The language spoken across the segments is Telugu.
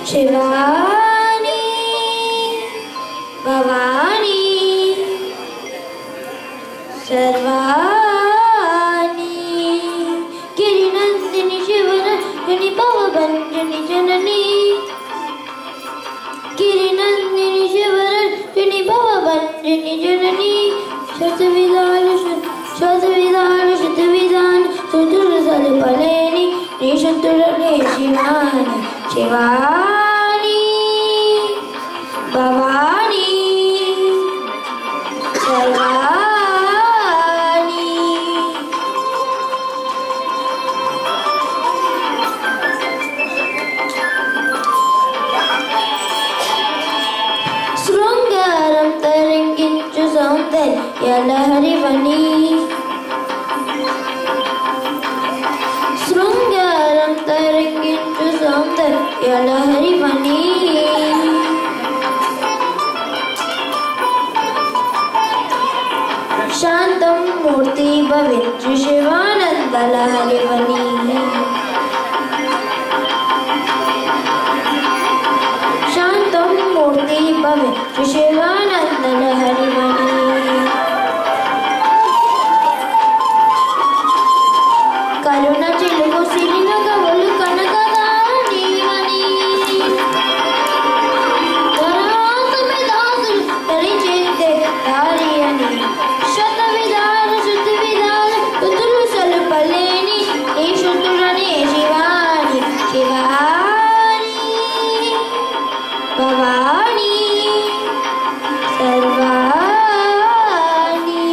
शिवानी भवानी सर्वाणी गिरिनंदिनी शिवरंजनी भवभंजनी जननी गिरिनंदिनी शिवरंजनी भवभंजनी जननी शतविधान शतविधान सुदुर्सलपलेनि निशतुरने शिवानी शिवानी भवानी सर्वाणी శృంగారం తరంగించు సౌందర్య లహరివని శృంగారం తరంగించు సౌందర్య లహరివని శాంతం మూర్తి భవించు శివానంద లహరివని శాంతం మూర్తి భవించు శివానంద లహరివని కరుణ చిలుకు సిరిన గవలు కనకదానీవని ధరాసమి దాసులు తరిచేతే దారియని శత విధాన శుద్ధి విధాన ఋతులు సలుపలేని నీ శుద్ధుడనే శివాని శివాని భవాని సర్వాణి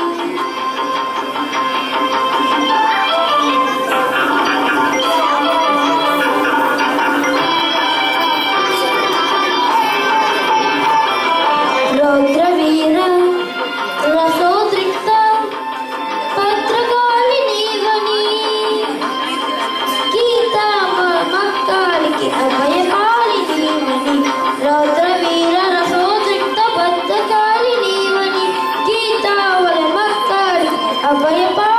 రౌద్రవీర రసోద్రిక్త భద్రకాళి నీవని గీతా మక్కాలికి అభయకాళి నీవని రౌద్రవీర రసోద్రిక్త భద్రకాళి నీవని గీతావల మక్కాలికి అభయపాళి